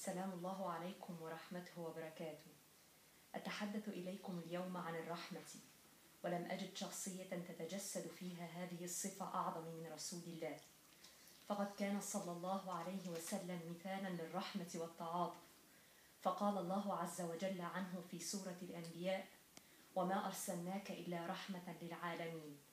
سلام الله عليكم ورحمته وبركاته. أتحدث إليكم اليوم عن الرحمة، ولم أجد شخصية تتجسد فيها هذه الصفة أعظم من رسول الله، فقد كان صلى الله عليه وسلم مثالا للرحمة والتعاطف. فقال الله عز وجل عنه في سورة الأنبياء: وما أرسلناك إلا رحمة للعالمين.